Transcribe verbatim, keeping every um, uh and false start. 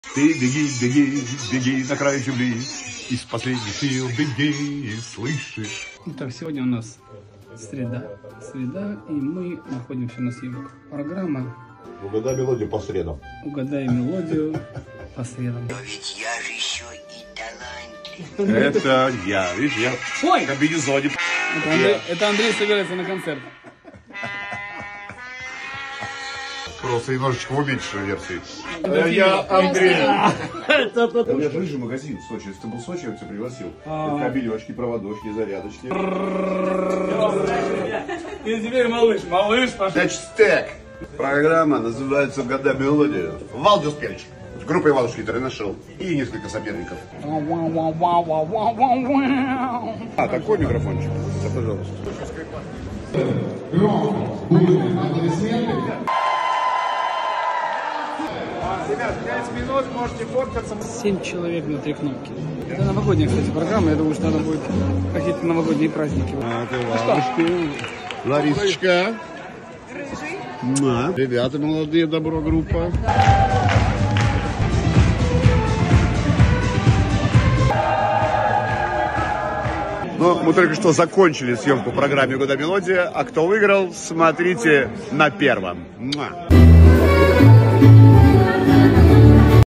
Ты беги, беги, беги на край земли, из последних сил беги, слышишь? Итак, сегодня у нас среда. Среда, и мы находимся на съемках. Программа Угадай мелодию по средам. Угадай мелодию по средам. Но ведь я же еще и талантлив. Это я, видишь, я Ой! в комбинезоне. Это Андрей, это Андрей собирается на концерт. Просто немножечко в уменьшенной версии. Я Андрей. У меня же рыжий магазин в Сочи. Если ты был в Сочи, я бы тебя пригласил. Кабелечки, проводочки, зарядочки. И теперь малыш, малыш, пошел. Значит, стек. Программа называется «Угадай мелодию». Валдис Пельч. С группой Иванушки Интернешнл и несколько соперников. А, такой микрофончик. Да, пожалуйста. Ребят, пять минут, можете фоткаться. Семь человек на три кнопки. Это новогодняя, кстати, программа. Я думаю, что надо будет какие-то новогодние праздники. А, ты Иванушки. Ларисочка. Рыжий. Ребята молодые, добро группа. Ну, мы только что закончили съемку в программе «Угадай мелодию», а кто выиграл, смотрите на первом. Муа.